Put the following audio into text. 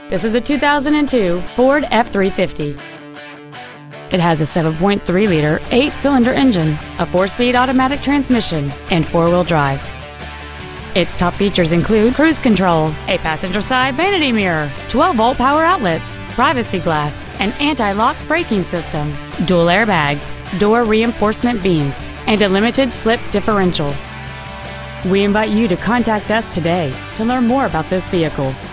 This is a 2002 Ford F-350. It has a 7.3-liter, 8-cylinder engine, a 4-speed automatic transmission, and 4-wheel drive. Its top features include cruise control, a passenger side vanity mirror, 12-volt power outlets, privacy glass, an anti-lock braking system, dual airbags, door reinforcement beams, and a limited slip differential. We invite you to contact us today to learn more about this vehicle.